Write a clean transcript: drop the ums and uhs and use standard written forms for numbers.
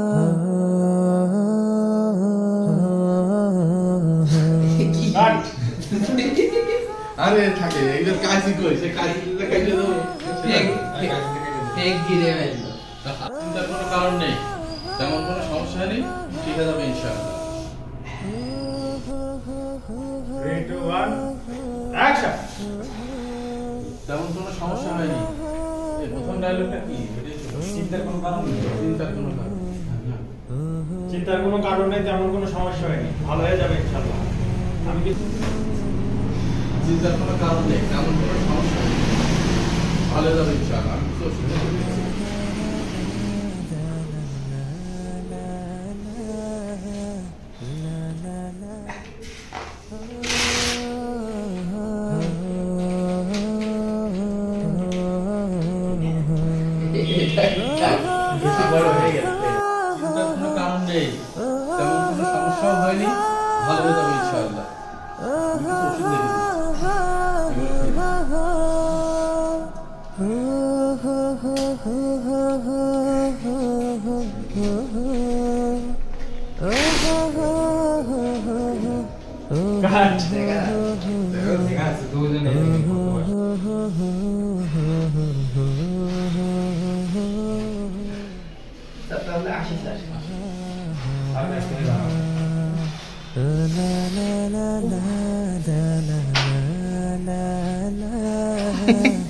আরে থাকে এদের কাজই কই সে কাজ লাগাইলে তো ফেক গিরে আইলো চিন্তার কোনো কারণ নেই তেমন কোনো সমস্যা নেই ঠিক হয়ে যাবে ইনশাআল্লাহ 3 2 1 অ্যাকশন তেমন কোনো সমস্যা হয়নি এই প্রথম ডায়লগটা কি চিন্তার কোনো কারণ নেই চিন্তার কোনো কারণ চিন্তার কোনো কারণ নেই তেমন কোনো সমস্যা হয়নি ভালো হয়ে যাবে ইনশাআল্লাহ আমি কি চিন্তার কোনো কারণ নেই তেমন কোনো সমস্যা নেই ভালো হয়ে যাবে ইনশাআল্লাহ আমি তো শুনে বড় হয়ে গেছে চিন্তার কোনো কারণ নেই তেমন কোনো সমস্যাও হয়নি ভালো হয়ে যাবে ইনশাআল্লাহ আমি কিছু ওষুধ লিখে কাট দেখা আছে দুজনে তাহলে আসিস আমি আসতে la la la la la la la